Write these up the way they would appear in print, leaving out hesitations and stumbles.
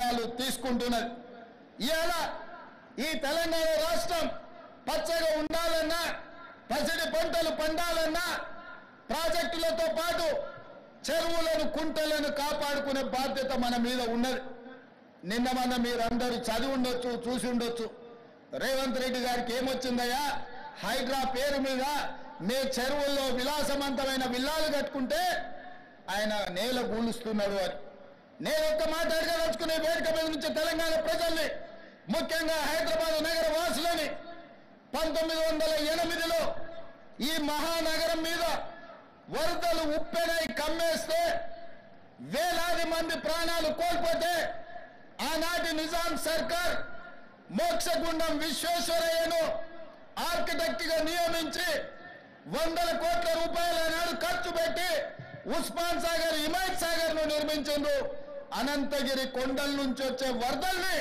నిర్ణయాలు తీసుకుంటున్నది. ఇవాళ ఈ తెలంగాణ రాష్ట్రం పచ్చగా ఉండాలన్నా, పసిడి పంటలు పండాలన్నా ప్రాజెక్టులతో పాటు చెరువులను, కుంటలను కాపాడుకునే బాధ్యత మన మీద ఉన్నది. నిన్న మన మీరందరూ చదివి ఉండొచ్చు, చూసి ఉండొచ్చు. రేవంత్ రెడ్డి గారికి ఏమొచ్చిందయ్యా, హైడ్రా పేరు మీద మీ చెరువుల్లో విలాసవంతమైన విల్లాలు కట్టుకుంటే ఆయన నేల గూలుస్తున్నాడు అని. నేను ఒక్క మాట అడగదలుచుకునే వేదిక మీద నుంచి తెలంగాణ ప్రజల్ని, ముఖ్యంగా హైదరాబాద్ నగర వాసులని, 1908లో ఈ మహానగరం మీద వరదలు ఉప్పెనై కమ్మేస్తే వేలాది మంది ప్రాణాలు కోల్పోతే ఆనాటి నిజాం సర్కార్ మోక్షగుండం విశ్వేశ్వరయ్యను ఆర్కిటెక్ట్ గా నియమించి 100 కోట్ల రూపాయల నాడు ఖర్చు పెట్టి ఉస్మాన్ సాగర్, హిమాయత్ సాగర్ ను నిర్మించిండు. అనంతగిరి కొండల నుంచి వచ్చే వరదల్ని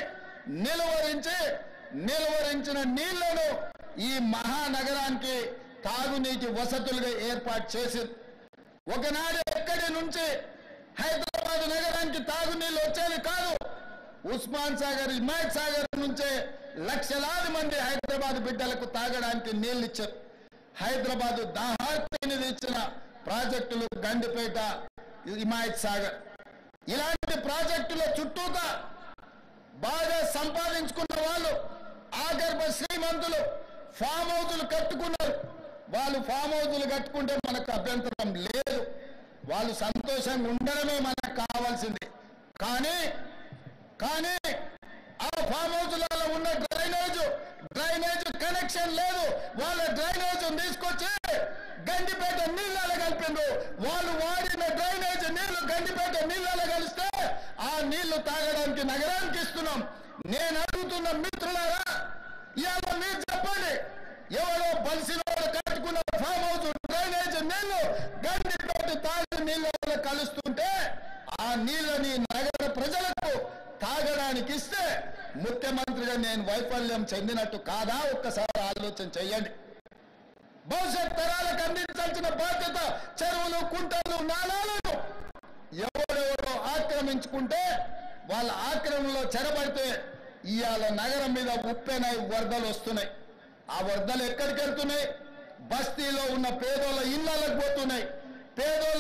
నిలువరించిన నీళ్లను ఈ మహానగరానికి తాగునీటి వసతులుగా ఏర్పాటు చేసింది. ఒకనాడు ఎక్కడి నుంచి హైదరాబాద్ నగరానికి తాగునీళ్ళు వచ్చేది కాదు. ఉస్మాన్ సాగర్, హిమాయత్ సాగర్ నుంచే లక్షలాది మంది హైదరాబాద్ బిడ్డలకు తాగడానికి నీళ్లు ఇచ్చారు. హైదరాబాద్ దాహార్తిని ఇచ్చిన ప్రాజెక్టులు గండిపేట, హిమాయత్ సాగర్. ఇలాంటి ప్రాజెక్టుల చుట్టూతా బాగా సంపాదించుకున్న వాళ్ళు, ఆగర్భ శ్రీమంతులు ఫామ్ హౌజులు కట్టుకున్నారు. వాళ్ళు ఫామ్ హౌజులు కట్టుకుంటే మనకు అభ్యంతరం లేదు, వాళ్ళు సంతోషంగా ఉండడమే మనకు కావాల్సింది. కానీ ఆ ఫామ్ హౌజులలో ఉన్న డ్రైనేజ్ కనెక్షన్ లేదు. వాళ్ళ డ్రైనేజ్ తీసుకొచ్చి గండిపేట నీళ్ళలో కలిపిండ్రు. వాళ్ళు వాడిన డ్రైనేజ్ నీళ్లు గండిపేట నీళ్ళలో కలిస్తే ఆ నీళ్లు తాగడానికి నగరానికి ఇస్తున్నాం. నేను అడుగుతున్న మిత్రులారా, ఇవాళ మీరు చెప్పండి, ఎవరో బలిసినోడు కట్టుకున్న ఫామ్ హౌస్ డ్రైనేజ్ నీళ్లు గండిపేట తాగి నీళ్ళలో కలుస్తుంటే ఆ నీళ్ళని నగర ప్రజలకు తాగడానికి ఇస్తే ముఖ్యమంత్రిగా నేను వైఫల్యం చెందినట్టు కాదా? ఒక్కసారి ఆలోచన చెయ్యండి. భవిష్యత్ తరాలకు అందించాల్సిన బాధ్యత చెరువులు, కుంటలు, నాలాలను ఎవరెవరో ఆక్రమించుకుంటే వాళ్ళ ఆక్రమణలో చెరబడితే ఇవాళ నగరం మీద ఉప్పెనై వరదలు వస్తున్నాయి. ఆ వరదలు ఎక్కడికి వెళ్తున్నాయి? బస్తీలో ఉన్న పేదోళ్ళ ఇళ్లకు పోతున్నాయి. పేదోళ్ళ